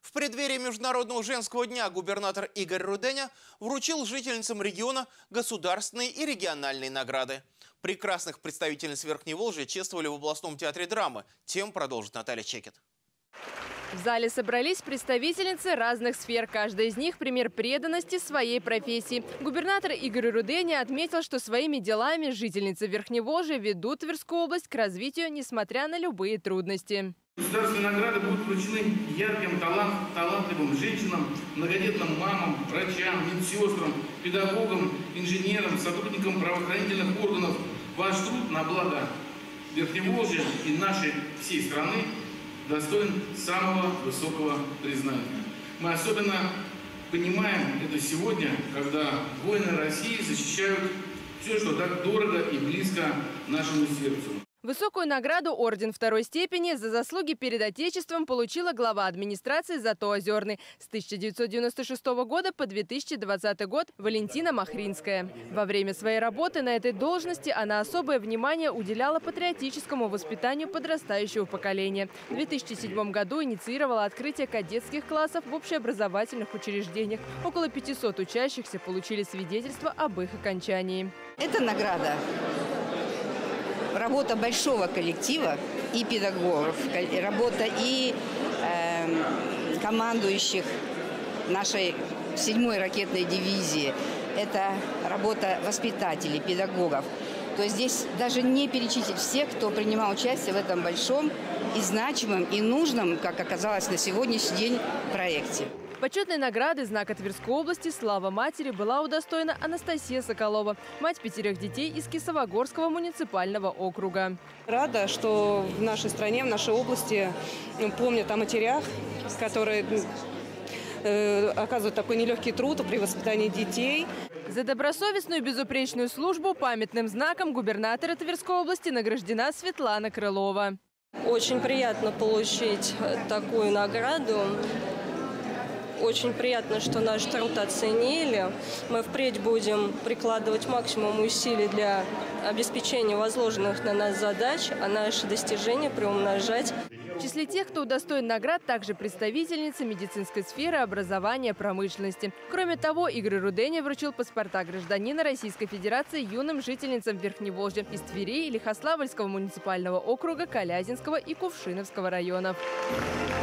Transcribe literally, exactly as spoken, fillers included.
В преддверии Международного женского дня губернатор Игорь Руденя вручил жительницам региона государственные и региональные награды. Прекрасных представительниц Верхневолжья чествовали в областном театре драмы. Тем продолжит Наталья Чекет. В зале собрались представительницы разных сфер. Каждая из них – пример преданности своей профессии. Губернатор Игорь Руденя отметил, что своими делами жительницы Верхневолжья ведут Тверскую область к развитию, несмотря на любые трудности. Государственные награды будут вручены ярким, талант, талантливым женщинам, многодетным мамам, врачам, медсестрам, педагогам, инженерам, сотрудникам правоохранительных органов. Ваш труд на благо Верхневолжья и нашей всей страны достоин самого высокого признания. Мы особенно понимаем это сегодня, когда воины России защищают все, что так дорого и близко нашему сердцу. Высокую награду орден второй степени за заслуги перед Отечеством получила глава администрации Зато-Озерный с тысяча девятьсот девяносто шестого года по две тысячи двадцатый год Валентина Махринская. Во время своей работы на этой должности она особое внимание уделяла патриотическому воспитанию подрастающего поколения. В две тысячи седьмом году инициировала открытие кадетских классов в общеобразовательных учреждениях. Около пятисот учащихся получили свидетельство об их окончании. Это награда. Работа большого коллектива и педагогов, работа и э, командующих нашей седьмой ракетной дивизии. Это работа воспитателей, педагогов. То есть здесь даже не перечислить всех, кто принимал участие в этом большом и значимом, и нужном, как оказалось на сегодняшний день, проекте. Почетной награды знака Тверской области «Слава матери» была удостоена Анастасия Соколова, мать пятерых детей из Кисовогорского муниципального округа. Рада, что в нашей стране, в нашей области помнят о матерях, которые э, оказывают такой нелегкий труд при воспитании детей. За добросовестную и безупречную службу памятным знаком губернатора Тверской области награждена Светлана Крылова. Очень приятно получить такую награду. Очень приятно, что наш труд оценили. Мы впредь будем прикладывать максимум усилий для обеспечения возложенных на нас задач, а наши достижения приумножать. В числе тех, кто удостоен наград, также представительницы медицинской сферы, образования, промышленности. Кроме того, Игорь Руденя вручил паспорта гражданина Российской Федерации юным жительницам Верхневолжья из Твери, Лихославльского муниципального округа, Калязинского и Кувшиновского районов.